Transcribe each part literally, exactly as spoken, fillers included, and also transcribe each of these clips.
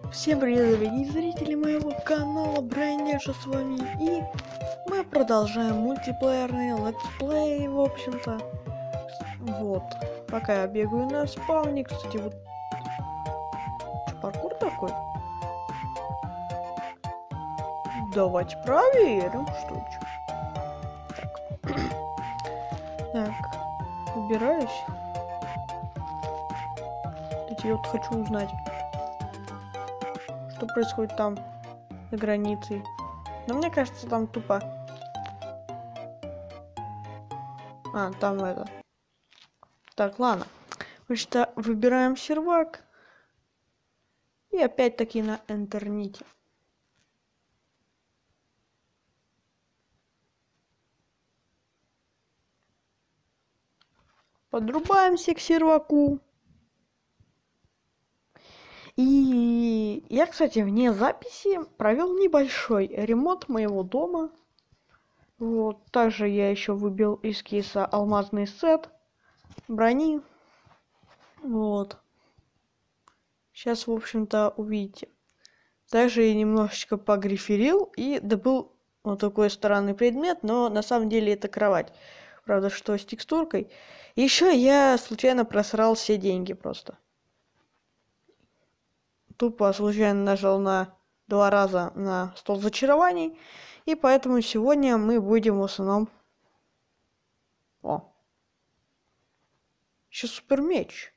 Всем привет, дорогие зрители моего канала, Брайнеша с вами, и мы продолжаем мультиплеерный летсплей, в общем-то. Вот, пока я бегаю на спавне, кстати, вот... Что, паркур такой? Давайте проверим, что это. Так, так, убираюсь. Кстати, я вот хочу узнать, что происходит там, за границей. Но мне кажется, там тупо... А, там это... Так, ладно. Значит, выбираем сервак. И опять-таки на интернете. Подрубаемся к серваку. И я, кстати, вне записи провел небольшой ремонт моего дома. Вот. Также я еще выбил из кейса алмазный сет брони. Вот. Сейчас, в общем-то, увидите. Также я немножечко погриферил и добыл вот такой странный предмет, но на самом деле это кровать. Правда, что с текстуркой. Еще я случайно просрал все деньги просто. Тупо случайно нажал на два раза на стол зачарований. И поэтому сегодня мы будем в основном... О! Еще супер меч.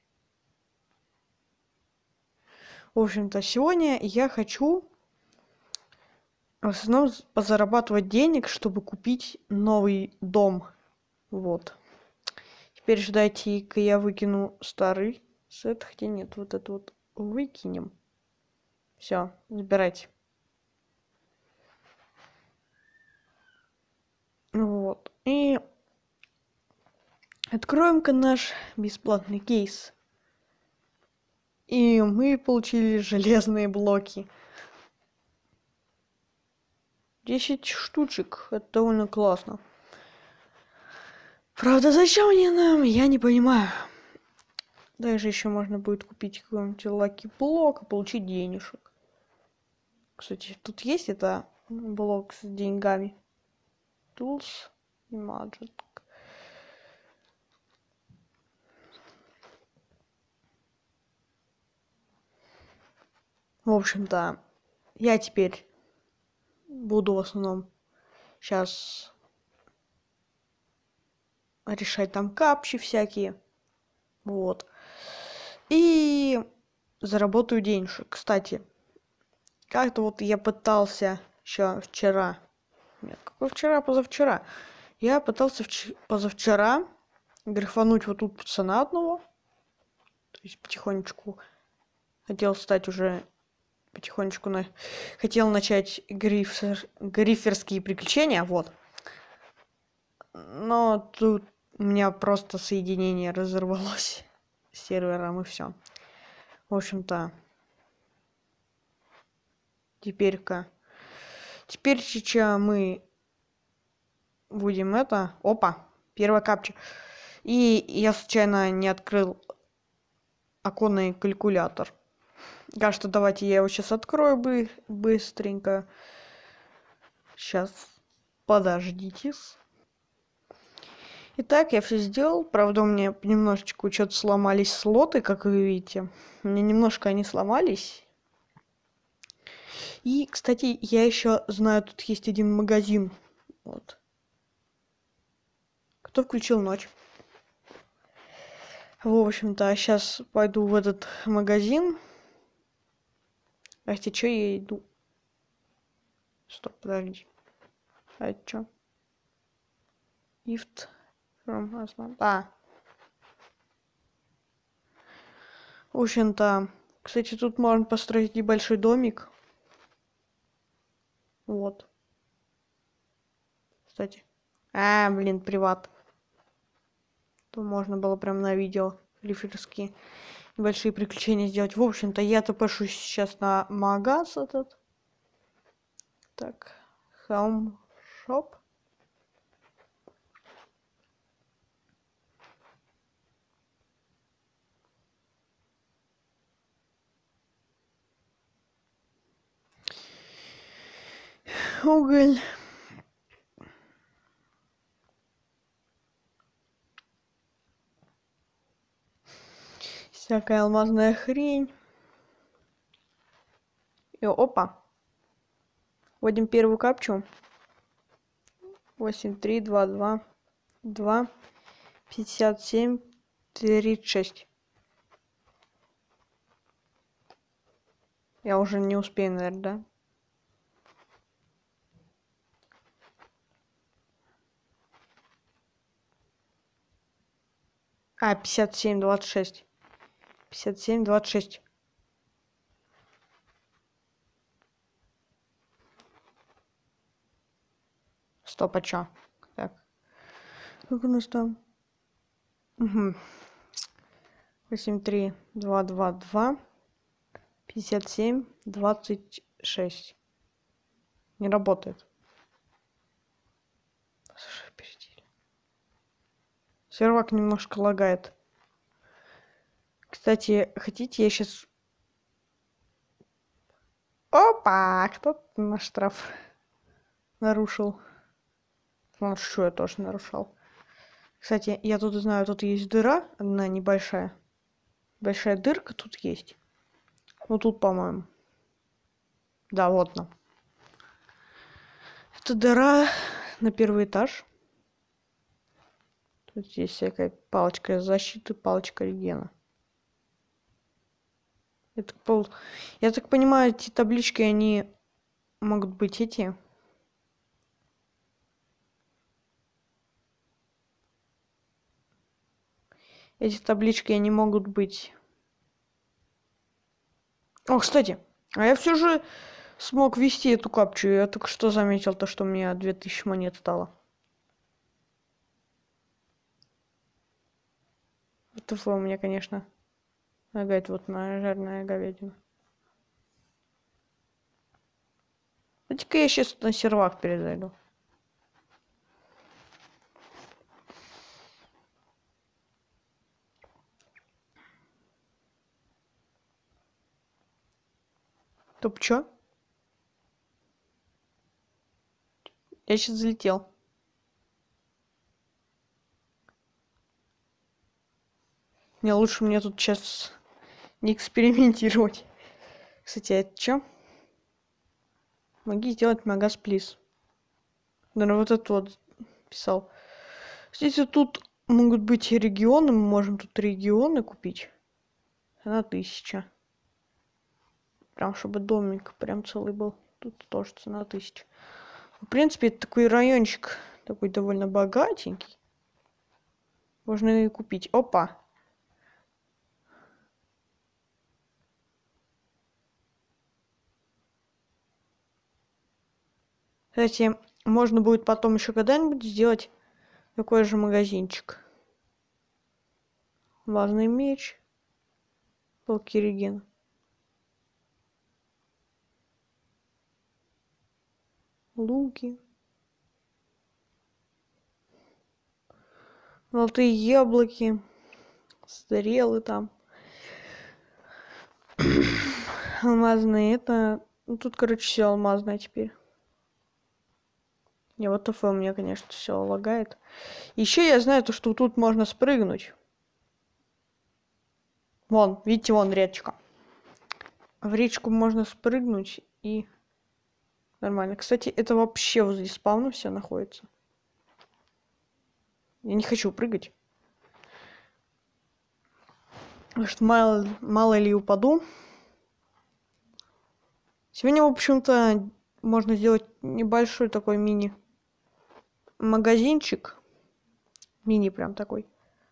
В общем-то, сегодня я хочу в основном позарабатывать денег, чтобы купить новый дом. Вот. Теперь ждайте-ка я выкину старый сет. Хотя нет, вот это вот выкинем. Все, забирайте. Вот. И откроем-ка наш бесплатный кейс. И мы получили железные блоки. десять штучек. Это довольно классно. Правда, зачем они нам, я не понимаю. Также еще можно будет купить какой-нибудь лаки-блок и получить денежек. Кстати, тут есть это блок с деньгами. Tools и Magic. В общем-то, я теперь буду в основном сейчас решать там капчи всякие. Вот. И заработаю денежек. Кстати, как-то вот я пытался еще вчера. Нет, какой вчера, позавчера. Я пытался вч- позавчера грифануть вот тут пацана одного. То есть потихонечку хотел стать уже потихонечку на... хотел начать грифер... гриферские приключения, вот. Но тут у меня просто соединение разорвалось с сервером и все. В общем-то, теперь-ка... Теперь сейчас мы будем это... Опа! Первая капча. И я случайно не открыл оконный калькулятор. Кажется, давайте я его сейчас открою бы быстренько. Сейчас. Подождите. Итак, я все сделал. Правда, у меня немножечко что-то сломались слоты, как вы видите. У меня немножко они сломались. И, кстати, я еще знаю, тут есть один магазин. Вот. Кто включил ночь? В общем-то, сейчас пойду в этот магазин. А если что, я иду. Стоп, подожди. А это что? Gift from husband. А. В общем-то, кстати, тут можно построить небольшой домик. Вот. Кстати. А, блин, приват. То можно было прям на видео реферские небольшие приключения сделать. В общем-то, я топашу сейчас на магаз этот. Так. Home Shop. уголь. Всякая алмазная хрень. И опа. Вводим первую капчу. восемь, три, два, два, два, пятьдесят семь, тридцать шесть. Я уже не успею, наверное, да? А, пятьдесят семь, двадцать шесть. пятьдесят семь, двадцать шесть. Стоп, а чё? Так. Как у нас там? Угу. восемь, три, два, два, два, пятьдесят семь, двадцать шесть. Не работает. Слушай, впереди. Сервак немножко лагает. Кстати, хотите, я сейчас... Опа! Кто наш штраф нарушил? Ну, что я тоже нарушал. Кстати, я тут знаю, тут есть дыра, одна небольшая. Большая дырка тут есть. Ну, тут, по-моему. Да, вот она. Это дыра на первый этаж. Тут есть всякая палочка защиты, палочка регена. Это пол... Я так понимаю, эти таблички, они могут быть эти. Эти таблички, они могут быть... О, кстати, а я все же смог ввести эту капчу. Я только что заметил то, что у меня две тысячи монет стало. Это у меня, конечно, лагает вот на жареная говядина. Давайте-ка я сейчас на сервак перезайду. Топ, чё? Я сейчас залетел. Не, лучше мне тут сейчас не экспериментировать. Кстати, а это чё? Помоги сделать магаз, плиз. Наверное, вот это вот писал. Кстати, тут могут быть и регионы. Мы можем тут регионы купить. Цена тысяча. Прям, чтобы домик прям целый был. Тут тоже цена тысяча. В принципе, это такой райончик. Такой довольно богатенький. Можно и купить. Опа. Кстати, можно будет потом еще когда-нибудь сделать такой же магазинчик. Важный меч. Палки реген. Луки. Золотые яблоки. Стрелы там. Алмазные. Это... Ну, тут, короче, все алмазное теперь. Не, вот ТФ у меня, конечно, все лагает. Еще я знаю то, что тут можно спрыгнуть. Вон, видите, вон речка. В речку можно спрыгнуть и... Нормально. Кстати, это вообще возле спавна все находится. Я не хочу прыгать. Потому что мало, мало ли упаду. Сегодня, в общем-то, можно сделать небольшой такой мини магазинчик. Мини прям такой.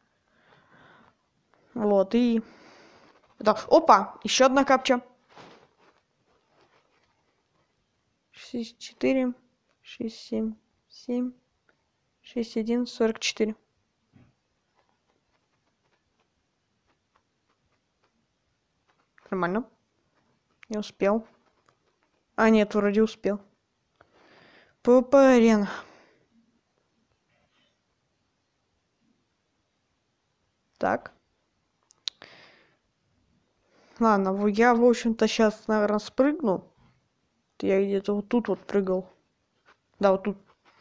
Вот, и... Да. Опа! Еще одна капча. шестьдесят четыре, шестьдесят семь, семь, шестьдесят один, сорок четыре. Нормально. Не успел. А, нет, вроде успел. ПВП-арена. Так. Ладно, я, в общем-то, сейчас, наверное, спрыгну. Я где-то вот тут вот прыгал. Да, вот тут.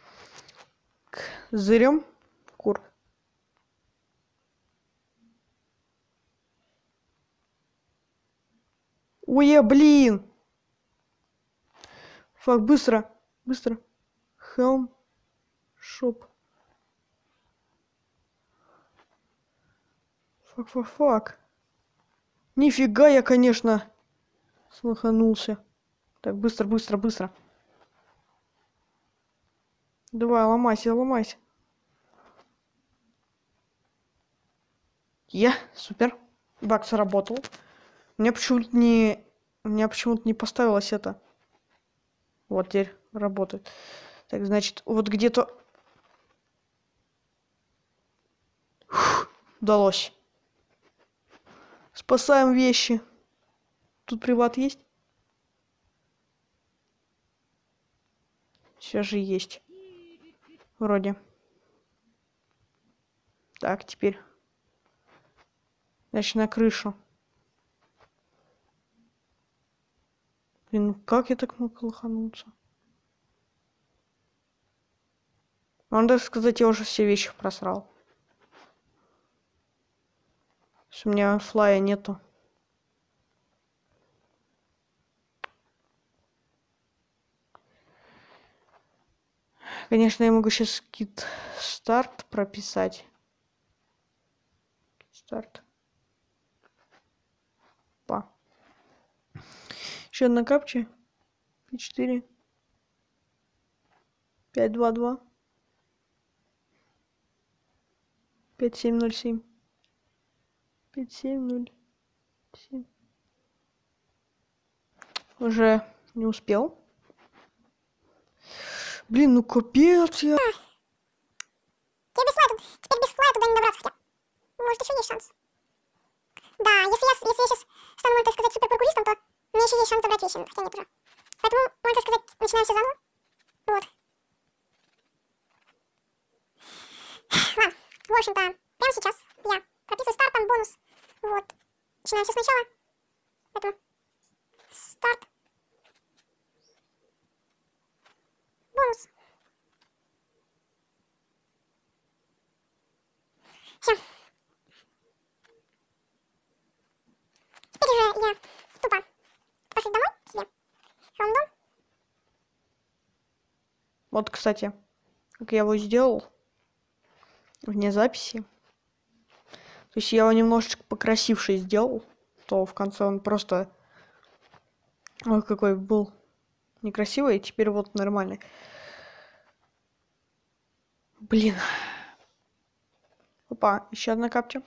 Зырем. Кур. Ой, блин. Фак, быстро. Быстро. Helm. Шоп. Фак, фак, фак. Нифига я, конечно, слоханулся. Так, быстро, быстро, быстро. Давай, ломайся, ломайся. Я, супер. Баг сработал. Мне почему-то не... У меня почему-то не поставилось это. Вот теперь работает. Так, значит, вот где-то... Удалось. Спасаем вещи. Тут приват есть? Сейчас же есть. Вроде. Так, теперь. Значит, на крышу. Блин, ну как я так мог лохануться? Надо сказать, я уже все вещи просрал. У меня флая нету. Конечно, я могу сейчас кит старт прописать. Старт. Па. Еще одна капча. четыре. пять, два, два. пять, семь, ноль, семь. пять, семь, ноль, семь. Уже не успел. Блин, ну капец я. Теперь без флая, теперь без флая туда не добраться хотя. Может, еще есть шанс. Да, если я, если я сейчас стану, можно так сказать, суперпаркуристом, то мне еще есть шанс забрать вещи, хотя нет уже. Поэтому, можно сказать, начинаем все заново. Вот. Ладно, в общем-то, прямо сейчас я прописываю старт, там бонус. Вот. Начинаем все сначала. Поэтому старт. Бонус. Все. Теперь уже я тупо пошли домой себе. Хом дом. Вот, кстати, как я его сделал вне записи. То есть я его немножечко покрасивше сделал, то в конце он просто... Ой, какой был некрасивый, и теперь вот нормальный. Блин. Опа, еще одна капча.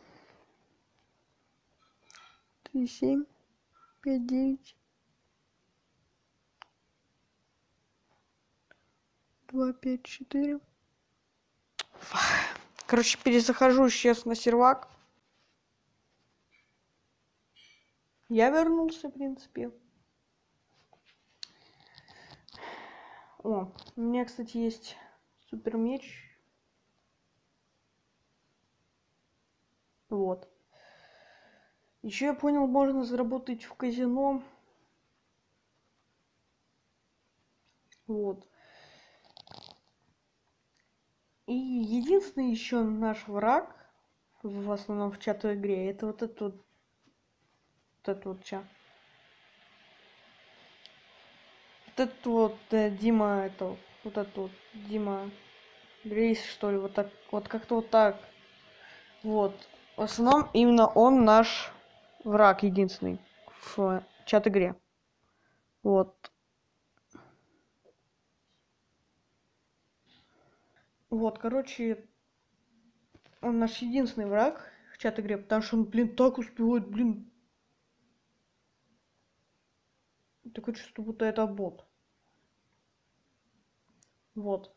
три, семь, пять, девять. два, пять, четыре. Короче, перезахожу сейчас на сервак. Я вернулся, в принципе. О, у меня, кстати, есть супер меч. Вот. Еще я понял, можно заработать в казино. Вот. И единственный еще наш враг, в основном в чатовой игре, это вот этот вот, вот этот вот чат. Вот этот вот э, Дима, это вот этот вот Дима Грейс, что ли, вот так, вот как-то вот так. Вот. В основном именно он наш враг единственный в чат-игре. Вот. Вот, короче, он наш единственный враг в чат-игре, потому что он, блин, так успевает, блин. Такое чувство, будто это бот. Вот.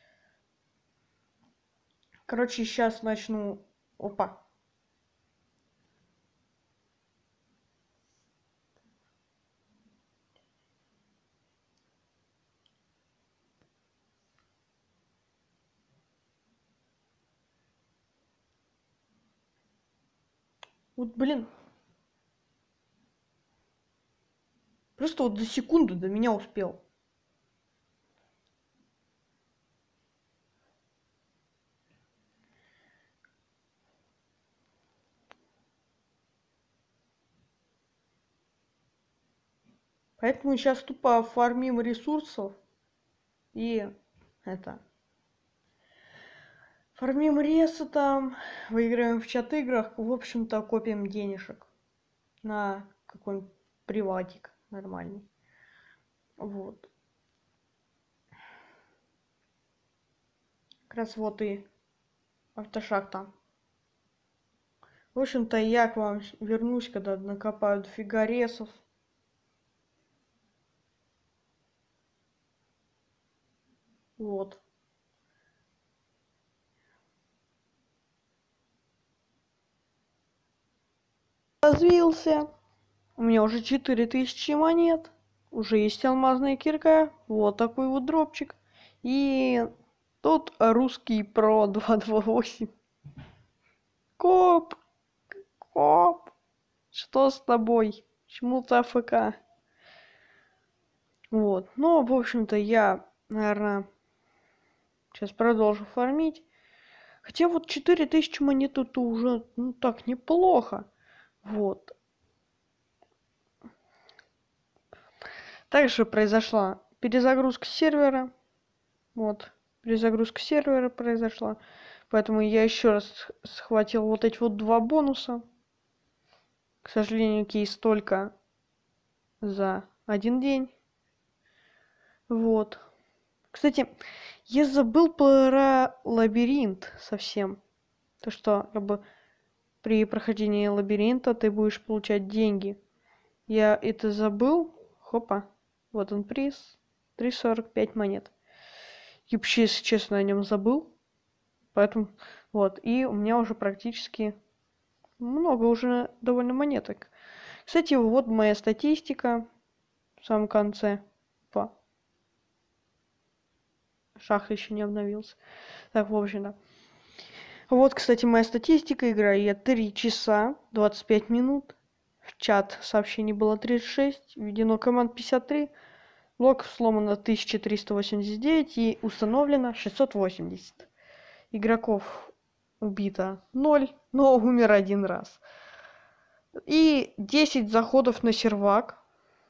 Короче, сейчас начну... Опа. Вот, блин. Просто вот за секунду до меня успел. Поэтому сейчас тупо фармим ресурсов и это. Фармим ресы там, выиграем в чат-играх, в общем-то копим денежек на какой-нибудь приватик нормальный. Вот. Как раз вот и автошахта. В общем-то, я к вам вернусь, когда накопаю дофига ресов. Вот. Развился. У меня уже четыре тысячи монет. Уже есть алмазная кирка. Вот такой вот дропчик. И тут русский про два два восемь. Коп. Коп. Что с тобой? Почему ты АФК? Вот. Ну, в общем-то, я, наверное, сейчас продолжу фармить. Хотя вот четыре тысячи монет это уже, ну, так, неплохо. Вот. Также произошла перезагрузка сервера. Вот. Перезагрузка сервера произошла. Поэтому я еще раз схватил вот эти вот два бонуса. К сожалению, кейс только за один день. Вот. Кстати, я забыл про лабиринт совсем. То, что как бы при прохождении лабиринта ты будешь получать деньги. Я это забыл. Хопа. Вот он приз. три сорок пять монет. Я вообще, если честно, о нем забыл. Поэтому вот. И у меня уже практически много уже довольно монеток. Кстати, вот моя статистика в самом конце. Па. Шах еще не обновился. Так, в общем-то. Вот, кстати, моя статистика. Играю я три часа двадцать пять минут. В чат сообщений было тридцать шесть. Введено команд пятьдесят три. Блоков сломано тысяча триста восемьдесят девять. И установлено шестьсот восемьдесят. Игроков убито ноль, но умер один раз. И десять заходов на сервак.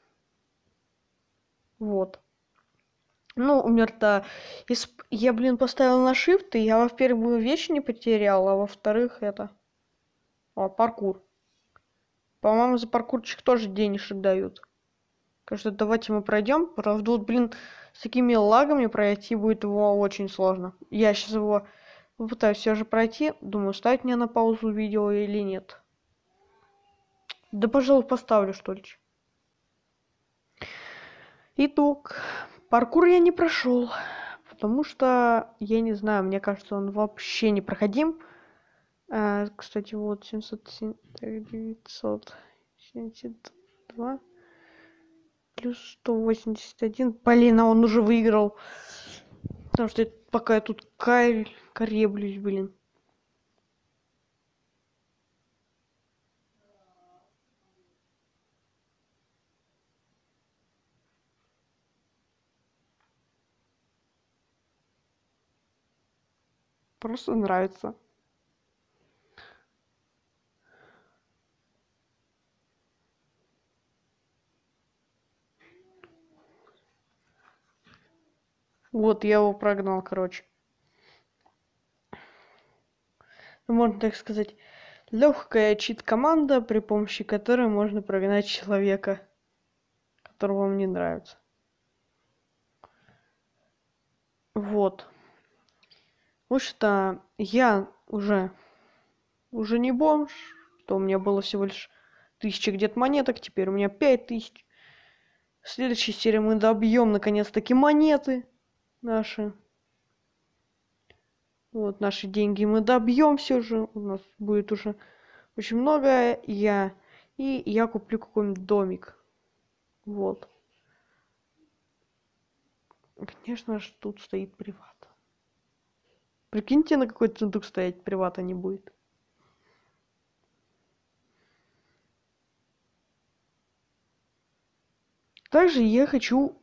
Вот. Ну, умер-то... Я, блин, поставил на shift, и я, во-первых, вещи не потерял, а во-вторых, это... О, паркур. По-моему, за паркурчик тоже денежек дают. Кажется, давайте мы пройдем. Правда, вот, блин, с такими лагами пройти будет его очень сложно. Я сейчас его попытаюсь все же пройти. Думаю, ставить мне на паузу видео или нет. Да, пожалуй, поставлю, что ли. Итог. Паркур я не прошел. Потому что, я не знаю, мне кажется, он вообще не проходим. А, кстати, вот семьсот девятьсот семьдесят два плюс сто восемьдесят один. Блин, а он уже выиграл. Потому что пока я тут кар... кореблюсь, блин. Просто нравится. Вот, я его прогнал, короче. Можно так сказать, легкая чит-команда, при помощи которой можно прогнать человека, которого вам не нравится. Вот. В общем-то, я уже, уже не бомж, что у меня было всего лишь тысяча где-то монеток, теперь у меня пять тысяч. В следующей серии мы добьем наконец-таки монеты наши. Вот наши деньги мы добьем все же. У нас будет уже очень много. Я и я куплю какой-нибудь домик. Вот. Конечно же, тут стоит приват. Прикиньте, на какой сундук стоять привата не будет. Также я хочу...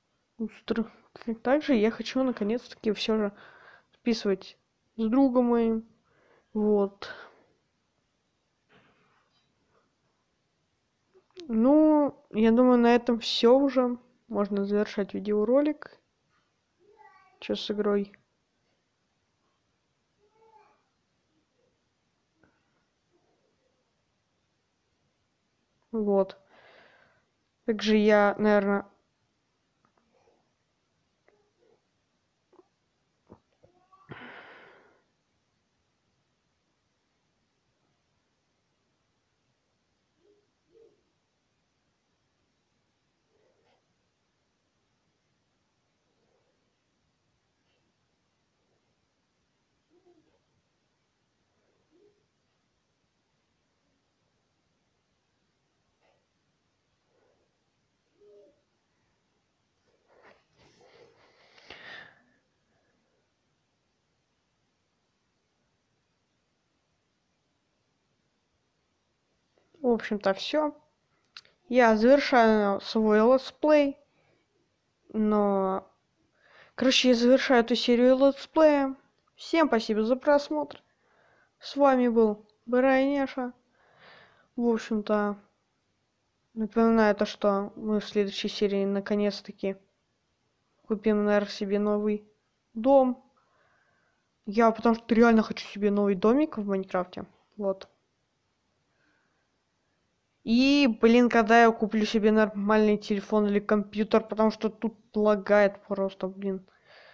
Также я хочу наконец-таки все же списывать с другом моим. Вот. Ну, Ну, я думаю, на этом все уже. Можно завершать видеоролик. Что с игрой? Вот. Также я, наверное... В общем-то, все. Я завершаю свой летсплей. Но... Короче, я завершаю эту серию летсплея. Всем спасибо за просмотр. С вами был Брайнеша. В общем-то, напоминаю то, что мы в следующей серии наконец-таки купим, наверное, себе новый дом. Я потому что реально хочу себе новый домик в Майнкрафте. Вот. И, блин, когда я куплю себе нормальный телефон или компьютер, потому что тут лагает просто, блин.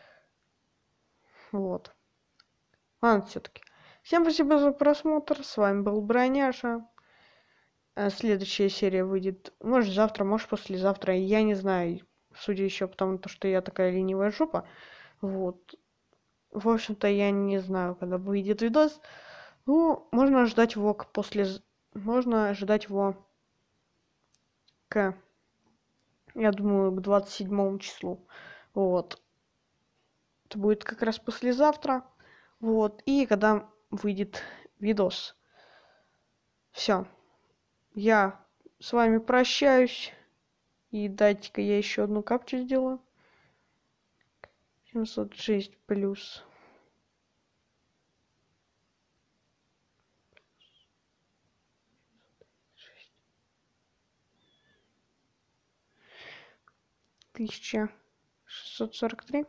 Вот. Ладно, все-таки. Всем спасибо за просмотр. С вами был Броняша. Следующая серия выйдет, может, завтра, может, послезавтра. Я не знаю. Судя еще потому, что я такая ленивая жопа. Вот. В общем-то, я не знаю, когда выйдет видос. Ну, можно ждать его к после... Можно ожидать его к... Я думаю, к двадцать седьмому числу. Вот. Это будет как раз послезавтра. Вот. И когда выйдет видос. Все. Я с вами прощаюсь. И дайте-ка я еще одну капчу сделаю. семьсот шесть плюс. тысяча шестьсот сорок три.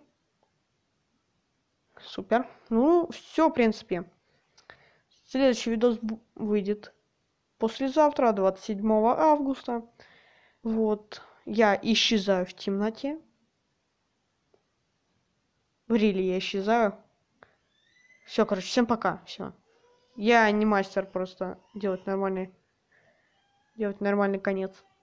Супер. Ну, все, в принципе. Следующий видос выйдет послезавтра, двадцать седьмого августа. Вот. Я исчезаю в темноте. В риле я исчезаю. Все, короче, всем пока. Все. Я не мастер просто делать нормальный, делать нормальный конец.